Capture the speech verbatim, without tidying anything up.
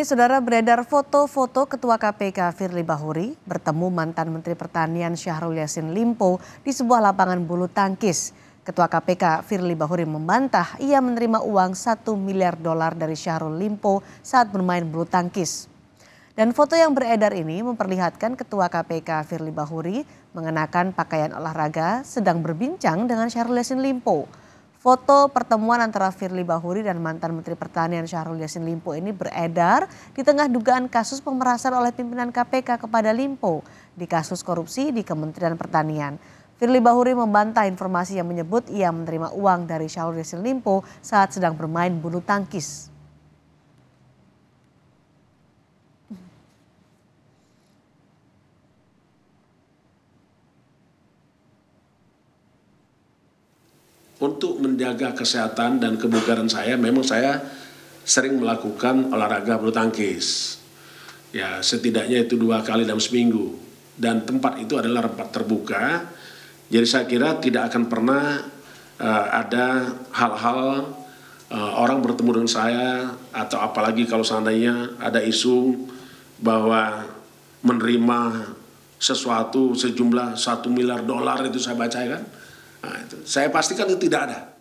Saudara, beredar foto-foto Ketua K P K Firly Bahuri bertemu mantan Menteri Pertanian Syahrul Yassin Limpo di sebuah lapangan bulu tangkis. Ketua K P K Firly Bahuri membantah ia menerima uang satu miliar dolar dari Syahrul Limpo saat bermain bulu tangkis. Dan foto yang beredar ini memperlihatkan Ketua K P K Firly Bahuri mengenakan pakaian olahraga sedang berbincang dengan Syahrul Yassin Limpo. Foto pertemuan antara Firly Bahuri dan mantan Menteri Pertanian Syahrul Yassin Limpo ini beredar di tengah dugaan kasus pemerasan oleh pimpinan K P K kepada Limpo di kasus korupsi di Kementerian Pertanian. Firly Bahuri membantah informasi yang menyebut ia menerima uang dari Syahrul Yassin Limpo saat sedang bermain bulu tangkis. Untuk menjaga kesehatan dan kebugaran saya, memang saya sering melakukan olahraga bulu tangkis. Ya, setidaknya itu dua kali dalam seminggu. Dan tempat itu adalah tempat terbuka. Jadi saya kira tidak akan pernah uh, ada hal-hal uh, orang bertemu dengan saya, atau apalagi kalau seandainya ada isu bahwa menerima sesuatu sejumlah satu miliar dolar itu saya baca kan. Nah, itu. Saya pastikan itu tidak ada.